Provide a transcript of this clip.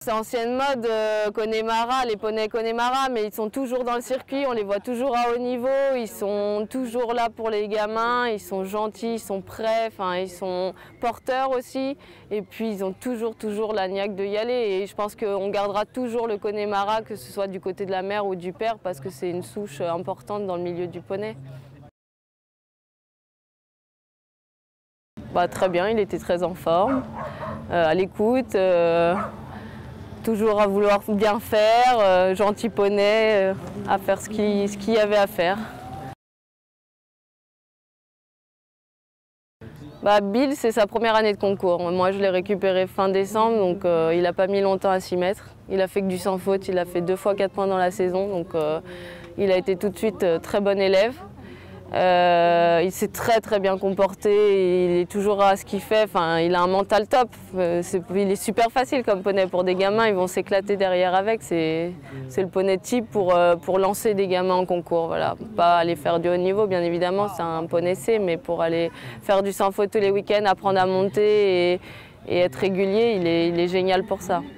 c'est ancienne mode, Connemara, les poneys Connemara, mais ils sont toujours dans le circuit, on les voit toujours à haut niveau, ils sont toujours là pour les gamins, ils sont gentils, ils sont prêts, enfin, ils sont porteurs aussi, et puis ils ont toujours la niaque de y aller. Et je pense qu'on gardera toujours le Connemara, que ce soit du côté de la mère ou du père, parce que c'est une souche importante dans le milieu du poney. Bah, très bien, il était très en forme, à l'écoute. Toujours à vouloir bien faire, gentil poney, à faire ce qu'il y avait à faire. Bah, Bill, c'est sa première année de concours. Moi, je l'ai récupéré fin décembre, donc il n'a pas mis longtemps à s'y mettre. Il a fait que du sans faute, il a fait 2 fois 4 points dans la saison, donc il a été tout de suite très bon élève. Il s'est très bien comporté, il est toujours à ce qu'il fait, enfin, il a un mental top. Il est super facile comme poney pour des gamins, ils vont s'éclater derrière avec. C'est le poney type pour lancer des gamins en concours. Voilà. Pas aller faire du haut niveau, bien évidemment, c'est un poney C, mais pour aller faire du sans faute tous les week-ends, apprendre à monter et être régulier, il est génial pour ça.